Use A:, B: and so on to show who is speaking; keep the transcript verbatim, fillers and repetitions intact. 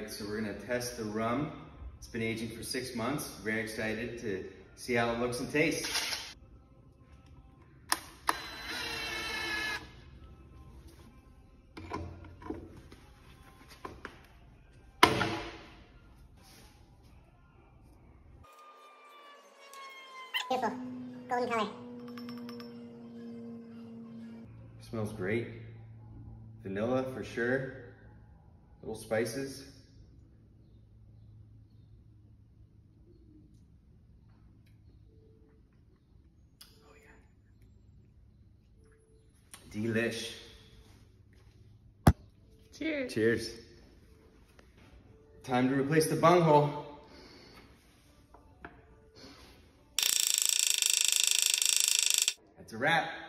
A: right, so we're gonna test the rum. It's been aging for six months. Very excited to see how it looks and tastes.
B: Beautiful, golden color.
A: Smells great. Vanilla for sure. Little spices. Oh yeah. Delish.
C: Cheers.
A: Cheers. Time to replace the bunghole. That's a wrap.